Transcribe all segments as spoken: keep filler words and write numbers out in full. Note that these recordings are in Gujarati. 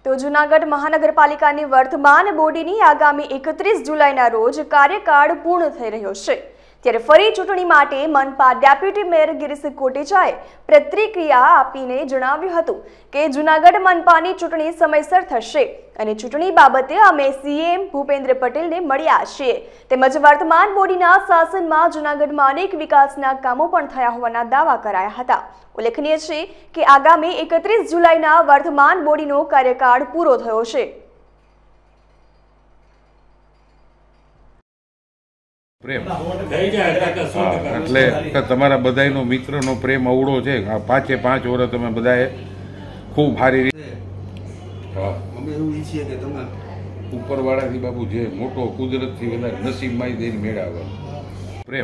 તો જૂનાગઢ મહાનગરપાલિકાની વર્તમાન બોડીની આગામી એકત્રીસ જુલાઈના રોજ કાર્યકાળ પૂર્ણ થઈ રહ્યો છે। ત્યારે ફરી ચૂંટણી માટે મનપા ડેપ્યુટી મેયર ગિરીશ કોટેચાએ પ્રતિક્રિયા આપીને જણાવ્યું હતું કે જૂનાગઢ મનપાની ચૂંટણી સમયસર થશે અને ચૂંટણી બાબતે અમે સીએમ ભૂપેન્દ્ર પટેલને મળ્યા છીએ તેમજ વર્તમાન બોડીના શાસનમાં જૂનાગઢમાં અનેક વિકાસના કામો પણ થયા હોવાના દાવા કરાયા હતા। ઉલ્લેખનીય છે કે આગામી એકત્રીસ જુલાઈના વર્તમાન બોડીનો કાર્યકાળ પૂરો થયો છે। પ્રેમ એટલે તમારા બધાનો મિત્રનો પ્રેમ અવળો છે। આ પાંચે પાંચ વર્ષ તમે બધાએ ખૂબ સારી રીતે અમે એવું ઈચ્છીએ કે તમે ઉપરવાળાથી બાબુ જે મોટો કુદરતથી વધારે નસીબમાં દઈને મેળવે પ્રેમ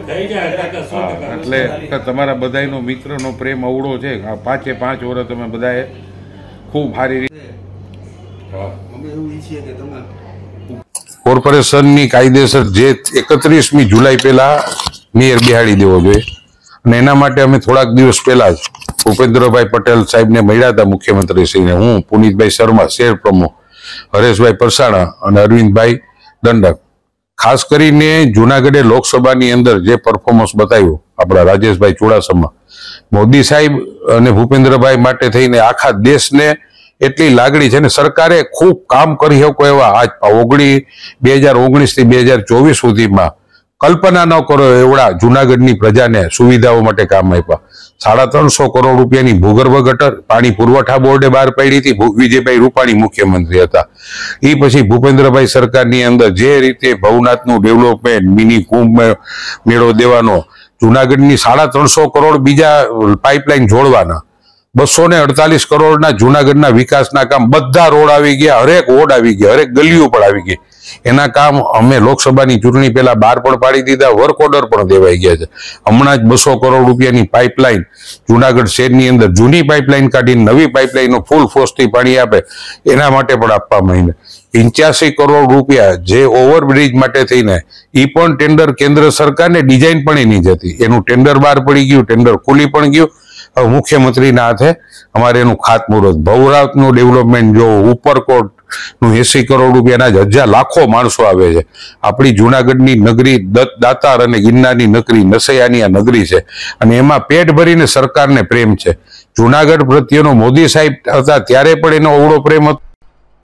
એટલે તમારા બધાનો મિત્રનો પ્રેમ અવળો છે। આ પાંચે પાંચ વર્ષ તમે બધાએ ખૂબ સારી રીતે અમે એવું ઈચ્છીએ કે તમે કોર્પોરેશનની કાયદેસર જે એકત્રીસમી જુલાઈ પહેલા મેયર બેહાડી દેવો જોઈએ અને એના માટે અમે થોડાક દિવસ પહેલા જ ભૂપેન્દ્રભાઈ પટેલ સાહેબને મળ્યા હતા, મુખ્યમંત્રીશ્રીને, હું, પુનિતભાઈ શર્મા, શહેર પ્રમુખ, હરેશભાઈ પરસાણા અને અરવિંદભાઈ દંડક। ખાસ કરીને જુનાગઢે લોકસભાની અંદર જે પરફોર્મન્સ બતાવ્યું આપણા રાજેશભાઈ ચુડાસમા, મોદી સાહેબ અને ભૂપેન્દ્રભાઈ માટે થઈને આખા દેશને એટલી લાગણી છે ને સરકારે ખૂબ કામ કરી શકો એવા આજ ઓગણી બે હજાર ઓગણીસ થી બે હજાર ચોવીસ સુધીમાં કલ્પના ન કરો એવડા જુનાગઢની પ્રજાને સુવિધાઓ માટે કામ આપ્યા। સાડા ત્રણસો કરોડ રૂપિયાની ભૂગર્ભ ગટર પાણી પુરવઠા બોર્ડે બહાર પાડી હતી, વિજયભાઈ રૂપાણી મુખ્યમંત્રી હતા। એ પછી ભૂપેન્દ્રભાઈ સરકારની અંદર જે રીતે ભવનાથનું ડેવલપમેન્ટ, મિની કુંભ મેળો દેવાનો, જુનાગઢની સાડા ત્રણસો કરોડ બીજા પાઇપલાઇન જોડવાના, બસો ને અડતાલીસ કરોડના જુનાગઢના વિકાસના કામ, બધા રોડ આવી ગયા, હરેક વોર્ડ આવી ગયા, હરેક ગલીઓ પણ આવી ગઈ। એના કામ અમે લોકસભાની ચૂંટણી પહેલા બહાર પણ પાડી દીધા, વર્ક ઓર્ડર પણ દેવાઈ ગયા છે। હમણાં જ બસો કરોડ રૂપિયાની પાઇપલાઇન જુનાગઢ શહેરની અંદર જૂની પાઇપલાઇન કાઢીને નવી પાઇપલાઇનનો ફૂલ ફોર્સથી પાણી આપે એના માટે પણ આપવામાં આવીને પંચ્યાસી કરોડ રૂપિયા જે ઓવરબ્રિજ માટે થઈને એ પણ ટેન્ડર કેન્દ્ર સરકારને ડિઝાઇન પણ એની જ હતી, એનું ટેન્ડર બહાર પડી ગયું, ટેન્ડર ખુલી પણ ગયું। મુખ્યમંત્રીના હાથે અમારે એનું ખાતમુહૂર્ત, ભવરાતનું ડેવલપમેન્ટ જો ઉપરકોટ નું એસી કરોડ રૂપિયાના જ હજાર લાખો માણસો આવે છે। આપણી જુનાગઢની નગરી દાતાર અને ગિરનારની નગરી નસૈયાની આ નગરી છે અને એમાં પેટ ભરીને સરકારને પ્રેમ છે। જુનાગઢ પ્રત્યેનો મોદી સાહેબ હતા ત્યારે પણ એનો અવળો પ્રેમ હતો।